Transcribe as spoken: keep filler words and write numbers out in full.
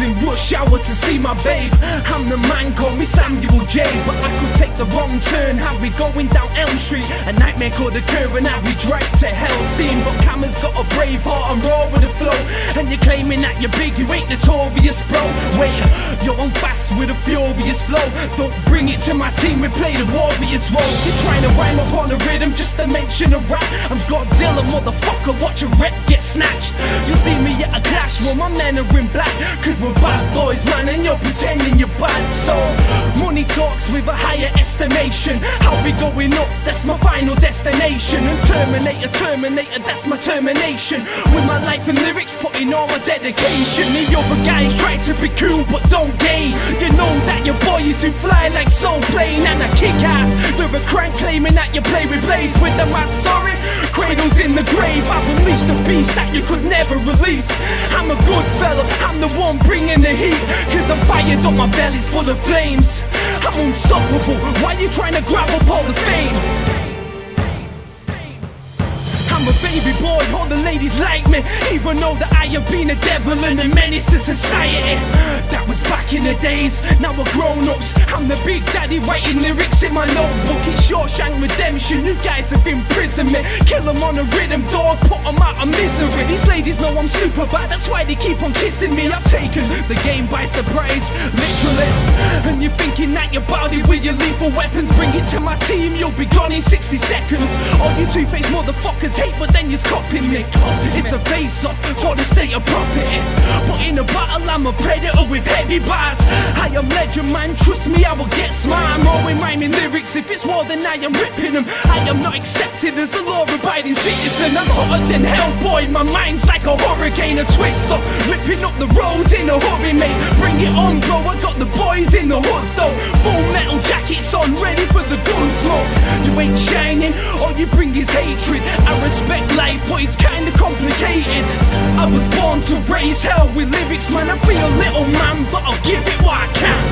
in rush hour to see my babe. I'm the man, call me Samuel J. But I could take the wrong turn, how we going down Elm Street. A nightmare could occur and how we dragged to hell scene. But Cameron's got a brave heart and raw with the flow. And you're claiming that you're big, you ain't notorious, bro. Wait, you're on fast with a furious flow. Don't bring it to my team, we play the warrior's role. You're trying to rhyme upon a rhythm just to mention a rap. I'm Godzilla, motherfucker, watch a rep get snatched. You see me at a clash, well my men are in black. Cause we're bad boys, man, and you're pretending you're bad. So, money talks with a higher estimation. I'll be going up, that's my final destination. And Terminator, Terminator, that's my termination. With my life and lyrics, putting all my dedication. The other guys try to be cool, but don't gain. You know that your boys who fly like Soul Plane and I kick ass. You're a crank claiming that you play with blades. With them I sorry, cradles in the grave. I've unleashed a beast that you could never release. I'm a good fella, I'm the one bringing the heat. Cause I'm fired up, my belly's full of flames. I'm unstoppable, why you trying to grab up all the fame? I'm a baby boy, all the ladies like me. Even though that I have been a devil and a menace to society. That was back in the days, now we're grown-ups. I'm the big daddy writing lyrics in my notebook. It's Shawshank Redemption, you guys have imprisoned me. Kill them on a rhythm, dog, put them out of misery. These ladies know I'm super bad, that's why they keep on kissing me. I've taken the game by surprise, literally. And you're thinking that you're body with your lethal weapons. Bring it to my team, you'll be gone in sixty seconds. All you two-faced motherfuckers hate, but then you're copying me. It's a face-off for the state of property. But in a battle I'm a predator with heavy bars. I am legend, man, trust me I will get smart. I'm always rhyming lyrics, if it's more than I am ripping them. I am not accepted as a law-abiding citizen. I'm hotter than hell, boy, my mind's like a hurricane, a twister. Ripping up the roads in a hurry, mate. Bring it on, bro, I got the boys in the hood though. Full metal jackets on, ready for the gun smoke. You ain't shining, all you bring is hatred. I respect life, but it's kinda complicated. I was born to raise hell with lyrics, man. I feel a little man, but I'll give it what I can.